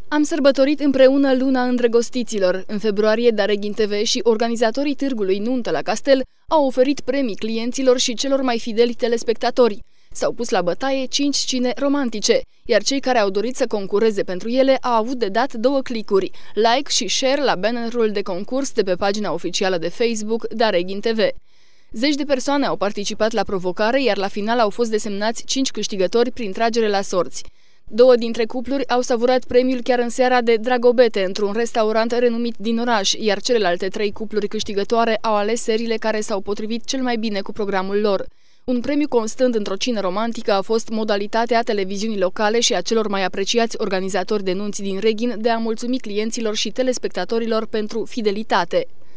Am sărbătorit împreună luna îndrăgostiților. În februarie, Dareghin TV și organizatorii târgului Nuntă la Castel au oferit premii clienților și celor mai fideli telespectatori. S-au pus la bătaie 5 scene romantice, iar cei care au dorit să concureze pentru ele au avut de dat 2 clicuri, like și share la bannerul de concurs de pe pagina oficială de Facebook Dareghin TV. Zeci de persoane au participat la provocare, iar la final au fost desemnați 5 câștigători prin tragere la sorți. 2 dintre cupluri au savurat premiul chiar în seara de dragobete într-un restaurant renumit din oraș, iar celelalte 3 cupluri câștigătoare au ales seriile care s-au potrivit cel mai bine cu programul lor. Un premiu constând într-o cină romantică a fost modalitatea televiziunii locale și a celor mai apreciați organizatori de nunți din Reghin de a mulțumi clienților și telespectatorilor pentru fidelitate.